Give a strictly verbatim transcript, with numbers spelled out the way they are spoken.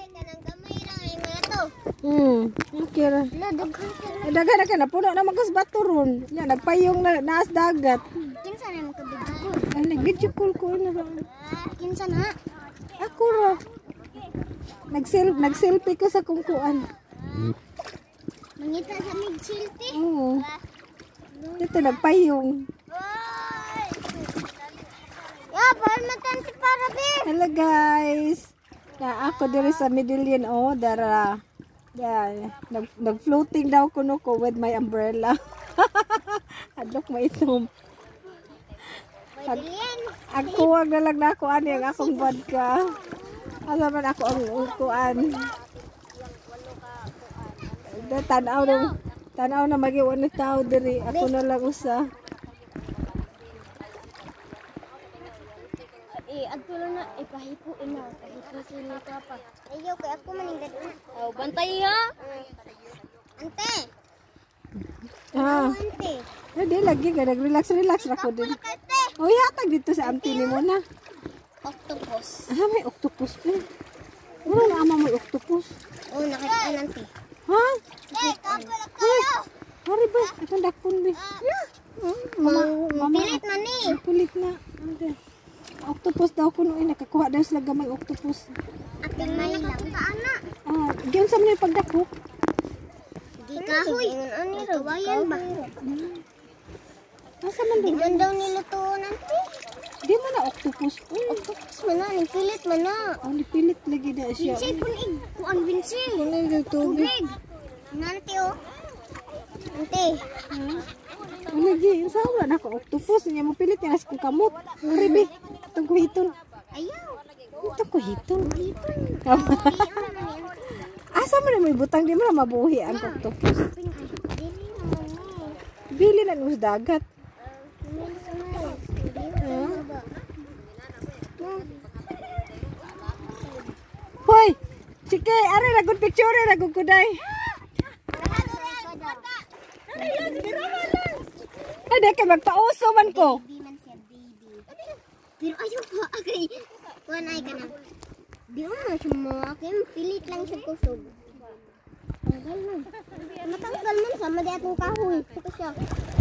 Hmm, okay ra. Dagan na ka na puno na magkas bato ron. Ya nagpayong na naas dagat. Kinsa na makabidyo ko? Ay nag-video call ko na. Kinsa na? Ako ra. Nag-selfie, nag-selfie ko sa kungkuan. Mangita sa mig selfie. Oo. Ito nagpayong. Ya, bal matan si Parabi. Hello guys. Na ako diri sa Medellin oh, dara. Yeah, nag nag-floating daw kuno ko with my umbrella. Adlok mo itom. Medellin. Ako wag na lang na ako ani ang akong vodka. Asa man ako ang kuan. Tanaw na tanaw na magiwan ni tao diri. Ako na lang usa. Eh, adto na ipahipo ina, pahipo sila ka pa. Ayo kay ako maningad na. Oh, bantay ha. Ante. Ah. Ante. Hindi lagi ka nag-relax relax ra ko din. Oh, yatag dito sa auntie ni mo na. Octopus. Ah, may octopus pa. Wala na ama may octopus. Oh, nakita nanti. Ha? Eh, kapala kayo. Hari ba? Ako dakpon ba? Mang pilit man ni. Pilit na. Ande. Octopus daw kuno ay nakakuha daw sila gamay octopus. Ating may lang ka ana. Ah, diyon sa mga pagdako. Di kahoy. Ani ra bayan ba? Asa man Di doon? man daw niluto nanti. Di man na octopus. Octopus man na, ni pilit man na. Ang pilit lagi na siya. Vinci pun ig, kuan Vinci. Kuno yung tubig. Tubig. Nanti oh. Nanti. Ang lagi, sa wala na ako octopus niya mo pilit niya sa kamot. Ribi, itong kuhiton. Ayaw. Itong kuhiton. Hiton. Asa man na may butang di mo na mabuhi ang octopus. Dili naman mo. Bili na nung sa dagat. Hoy! Sige, are ragod picture, ragod kuday. Ay, di ka magpauso man ko. Baby man siya, baby. Pero ayaw ko, agay. Kuan ay ka na. Di mo na siya mo, agay. Pilit lang siya kusog. Matanggal man. Matanggal man, sama di atong kahoy. Ito siya.